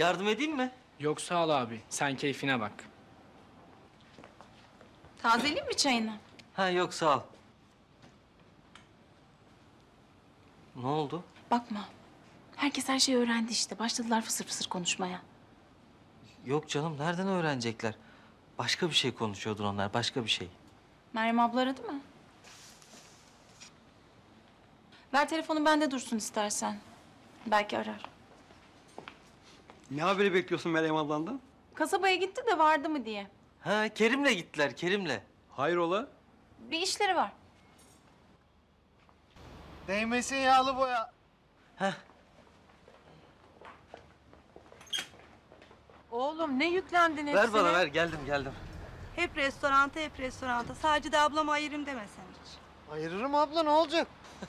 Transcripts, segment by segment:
Yardım edeyim mi? Yok sağ ol abi. Sen keyfine bak. Tazeleyeyim mi çayını? Ha yok sağ ol. Ne oldu? Bakma. Herkes her şeyi öğrendi işte. Başladılar fısır fısır konuşmaya. Yok canım nereden öğrenecekler? Başka bir şey konuşuyordur onlar başka bir şey. Meryem abla aradı mı? Ver telefonu bende dursun istersen. Belki arar. Ne haberi bekliyorsun Meryem ablandan? Kasabaya gitti de vardı mı diye. Ha Kerim'le gittiler Kerim'le. Hayrola? Bir işleri var. Değmesin yağlı boya. Heh. Oğlum ne yüklendin hepsine? Ver bana ver geldim. Hep restoranta. Sadece de ablama ayırayım demesen hiç. Ayırırım abla, ne olacak?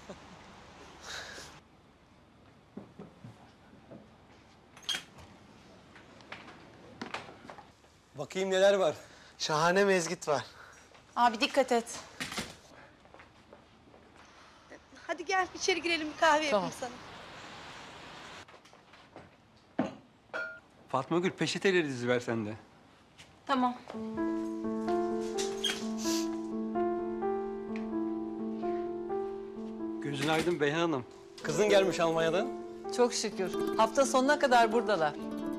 Bakayım neler var. Şahane mezgit var. Abi dikkat et. Hadi gel içeri girelim bir kahve yapayım sana. Fatma Gül peçeteleri diziver sen de. Tamam. Gözün aydın Beyhan Hanım. Kızın gelmiş Almanya'dan. Çok şükür. Hafta sonuna kadar buradalar.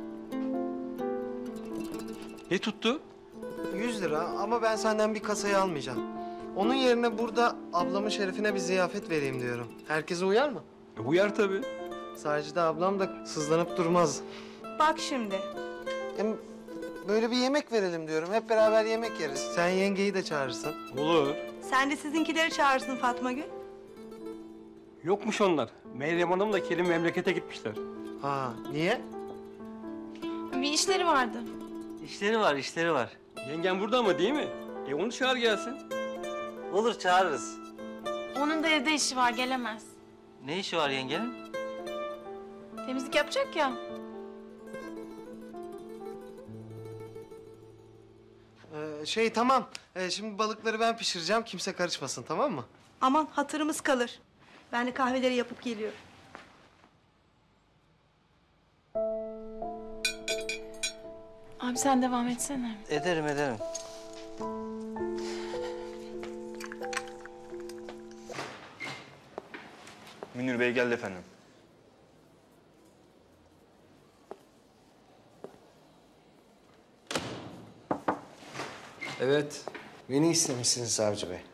Ne tuttu? 100 lira ama ben senden bir kasayı almayacağım. Onun yerine burada ablamın şerefine bir ziyafet vereyim diyorum. Herkese uyar mı? Uyar tabii. Sadece de ablam da sızlanıp durmaz. Bak şimdi. Hem böyle bir yemek verelim diyorum. Hep beraber yemek yeriz. Sen yengeyi de çağırırsın. Olur. Sen de sizinkileri çağırsın Fatma Gül. Yokmuş onlar. Meryem Hanım'la Kerim memlekete gitmişler. Ha, niye? Bir işleri vardı. İşleri var. Yengen burada ama değil mi? Onu çağır gelsin. Olur çağırırız. Onun da evde işi var, gelemez. Ne işi var yengenin? Temizlik yapacak ya. Tamam. Şimdi balıkları ben pişireceğim. Kimse karışmasın, tamam mı? Aman hatırımız kalır. Ben de kahveleri yapıp geliyorum. Abi sen devam etsene. Ederim. Münir Bey geldi efendim. Evet. Beni istemişsiniz savcı bey.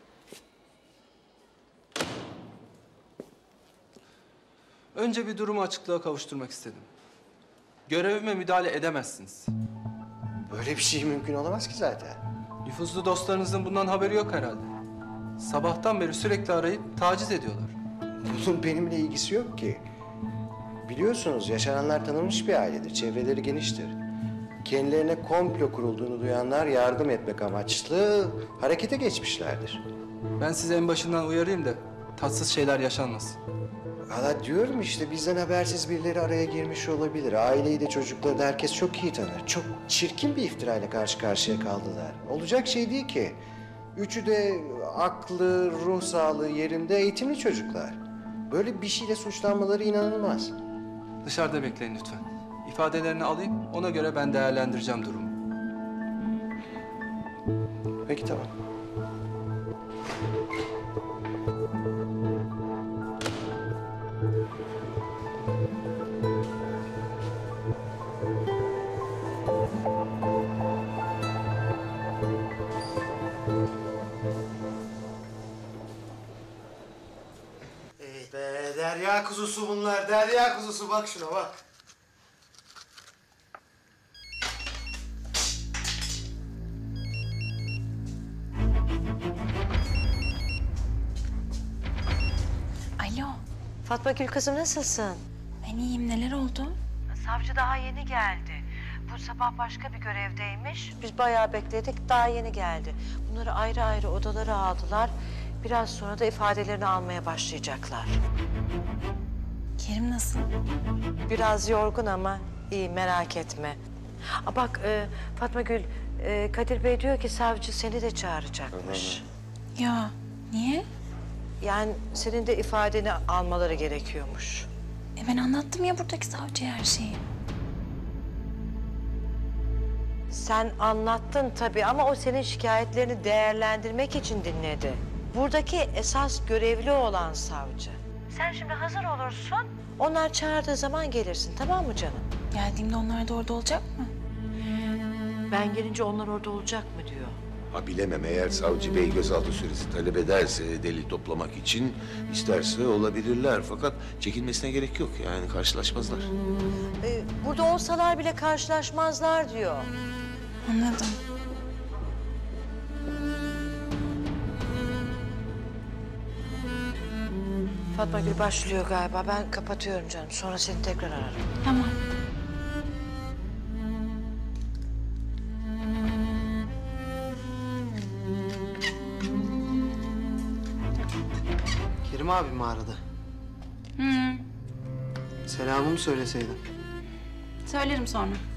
Önce bir durumu açıklığa kavuşturmak istedim. Görevime müdahale edemezsiniz. Böyle bir şey mümkün olamaz ki zaten. Nüfuzlu dostlarınızın bundan haberi yok herhalde. Sabahtan beri sürekli arayıp taciz ediyorlar. Bunun benimle ilgisi yok ki. Biliyorsunuz yaşananlar tanınmış bir ailedir. Çevreleri geniştir. Kendilerine komplo kurulduğunu duyanlar yardım etmek amaçlı harekete geçmişlerdir. Ben size en başından uyarayım da tatsız şeyler yaşanmasın. Valla diyorum işte bizden habersiz birileri araya girmiş olabilir. Aileyi de çocukları da herkes çok iyi tanır. Çok çirkin bir iftirayla karşı karşıya kaldılar. Olacak şey değil ki. Üçü de aklı, ruh sağlığı yerinde eğitimli çocuklar. Böyle bir şeyle suçlanmaları inanılmaz. Dışarıda bekleyin lütfen. İfadelerini alayım, ona göre ben değerlendireceğim durumu. Peki tamam. Be derya kuzusu bunlar, derya kuzusu. Bak şuna bak. Alo, Fatma Gül kızım nasılsın? ben iyiyim. Neler oldu? Savcı daha yeni geldi. Bu sabah başka bir görevdeymiş. Biz bayağı bekledik, daha yeni geldi. Bunları ayrı ayrı odalara aldılar. Biraz sonra da ifadelerini almaya başlayacaklar. Kerim nasıl? Biraz yorgun ama iyi, merak etme. Bak Fatma Gül, Kadir Bey diyor ki savcı seni de çağıracakmış. Ya, niye? Yani senin de ifadeni almaları gerekiyormuş. Ben anlattım ya buradaki savcıya her şeyi. Sen anlattın tabii ama o senin şikayetlerini değerlendirmek için dinledi. Buradaki esas görevli olan savcı. Sen şimdi hazır olursun. Onlar çağırdığı zaman gelirsin, tamam mı canım? Geldiğimde onlar da orada olacak mı? Ben gelince onlar orada olacak mı diyor. Ha bilemem, eğer savcı bey gözaltı süresi talep ederse delil toplamak için isterse olabilirler. Fakat çekinmesine gerek yok, yani karşılaşmazlar. Burada olsalar bile karşılaşmazlar diyor. Anladım. Fatma Gül başlıyor galiba. Ben kapatıyorum canım. Sonra seni tekrar ararım. Tamam. Kerim abi mi aradı? Hı. Selamımı söyleseydin. Söylerim sonra.